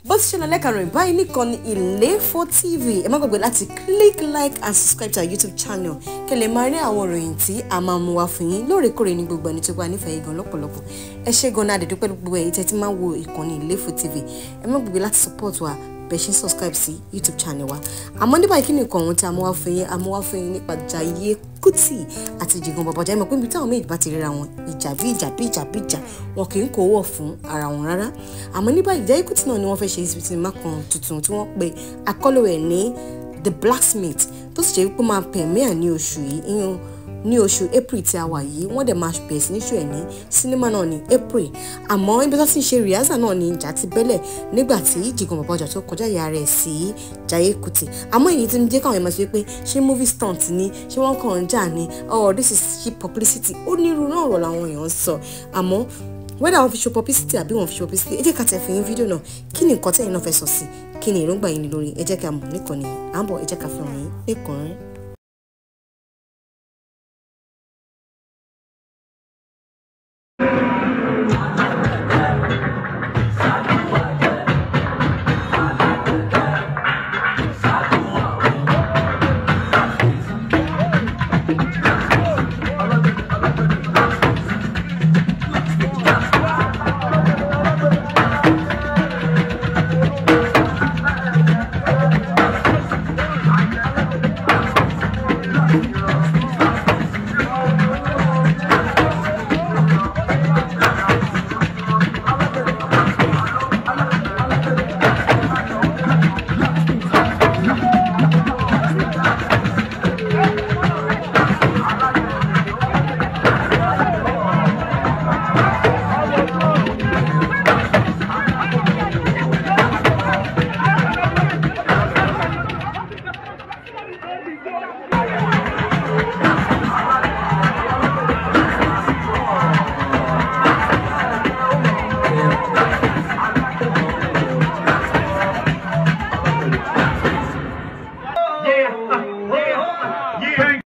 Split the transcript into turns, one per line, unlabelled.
bó ti ṣe lọ lẹ́kàrún ìbáyìí nìkan ní Ilefo TV ẹ má gbàgbé láti click like and subscribe to our YouTube channel kẹ́ lè máa rí àwọn ìròyìn tí a máa mú wá fún yín lóòrèkóòrè ní gbogbo ẹni tó bá nífẹ̀ẹ́ yín gan lọ́pọ̀lọpọ̀ ẹ ṣé gan náà àdẹ̀dúpẹ́ gbogbo ẹ̀yin tẹ́ ti máa wo ìkànnì Ilefo TV ẹ má gbàgbé láti support wa bẹ́ẹ̀ ṣe subscribe sí YouTube channel wa àmọ́ ní báyìí kí ni nǹkan ohun tí a mú wá fún yín nípa Jaiye Kuti àti Jigan bàbá Jaiye mọ̀ pé ibi táwọn méjì bá ti ríra wọn ìjà bí ìjà wọn kì í kó wọ̀ fún ara wọn rárá àmọ́ ní báyìí Jaiye Kuti náà ni wọ́n fẹ́ ṣe sinimá kan tuntun tí wọ́n pe àkọlé rẹ̀ ní The Blacksmith tó sì jẹ́ wípé máa premiere ní oṣù yìí ní oṣù April tí a wà yìí wọ́n dẹ̀ máa bẹ̀rẹ̀ sí ní ṣó ẹ̀ ní sinimá náà ní April àmọ́ ibi tó ti ń ṣe rìhásà náà ní ìjà ti bẹ́lẹ̀ nígbà tí Jigan bàbá ọjà tó kọjá ìyá rẹ̀ sí Jaiye Kuti àmọ́ èyí tí ń jẹ́ káwọn èèyàn máa sọ pé ṣé movie stunt ni ṣé wọ́n kàn ń jà ni this is cheap publicity ó ní irú náà ọ̀rọ̀ làwọn èèyàn ń sọ àmọ́ whether wọ́n fi ṣe publicity àbí wọ́n fi ṣe publicity ẹ jẹ́ ká tẹ̀ fi yín fídíò náà kí ni nǹkan tẹ́yìn náà fẹ́ sọ sí kí ni èròǹgbà yín lórí ẹ jẹ́ ká mọ̀ níkànnì à ń bọ̀ ẹ jẹ́ ká fi hàn yín níkànnì.
Yeah.